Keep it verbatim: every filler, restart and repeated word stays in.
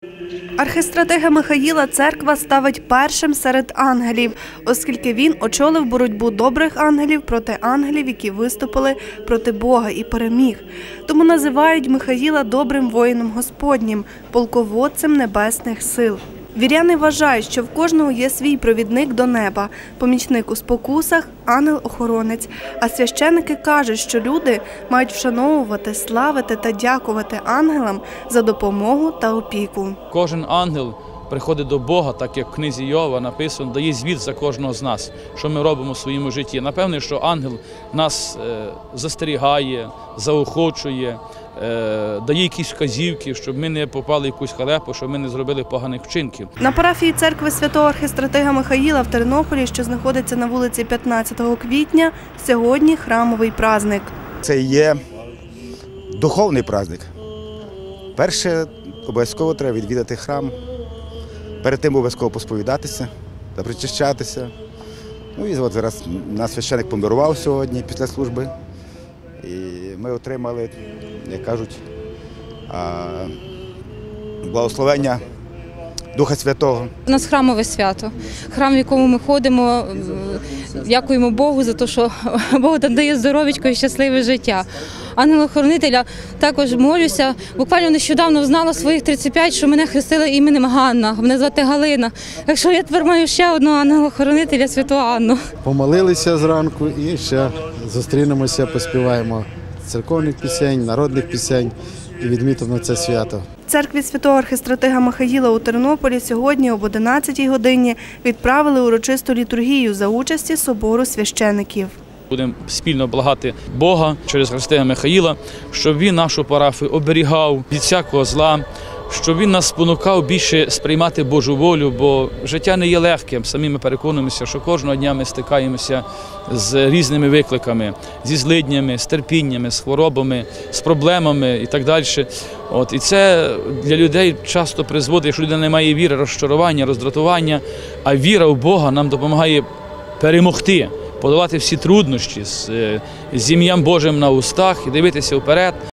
Архистратига Михаїла церква ставить першим серед ангелів, оскільки він очолив боротьбу добрих ангелів проти ангелів, які виступили проти Бога і переміг. Тому називають Михаїла добрим воїном Господнім, полководцем небесних сил. Віряни вважають, що в кожного є свій провідник до неба, помічник у спокусах, ангел-охоронець. А священики кажуть, що люди мають вшановувати, славити та дякувати ангелам за допомогу та опіку. Кожен ангел приходить до Бога, так як в книзі Йова написано, дає звіт за кожного з нас, що ми робимо в своєму житті. Напевне, що ангел нас застерігає, заохочує, дає якісь вказівки, щоб ми не попали в якусь халепу, щоб ми не зробили поганих вчинків. На парафії церкви святого архистратига Михаїла в Тернополі, що знаходиться на вулиці п'ятнадцятого квітня, сьогодні храмовий праздник. Це є духовний праздник. Перше, обов'язково треба відвідати храм, перед тим обов'язково посповідатися та причащатися. Ну і от зараз нас священик помирував сьогодні після служби. І ми отримали, як кажуть, благословення Духа Святого. У нас храмове свято, храм, в якому ми ходимо, дякуємо Богу за те, що Бог дає здоров'ячко і щасливе життя. Ангела-охоронителя також молюся. Буквально нещодавно знала своїх тридцять п'ять, що мене хрестили іменем Ганна, мене звати Галина. Так що я тепер маю ще одного ангела-охоронителя, святу Анну. Помолилися зранку і ще зустрінемося, поспіваємо церковних пісень, народних пісень і відмітимо це свято. В церкві святого архистратига Михаїла у Тернополі сьогодні об одинадцятій годині відправили урочисту літургію за участі собору священиків. Будемо спільно благати Бога через архистратига Михаїла, щоб він нашу парафію оберігав від всякого зла, щоб він нас спонукав більше сприймати Божу волю, бо життя не є легким. Самі ми переконуємося, що кожного дня ми стикаємося з різними викликами, зі злиднями, з терпіннями, з хворобами, з проблемами і так далі. От, і це для людей часто призводить, якщо людина не має віри, розчарування, роздратування, а віра в Бога нам допомагає перемогти, подолати всі труднощі з, з ім'ям Божим на устах і дивитися вперед.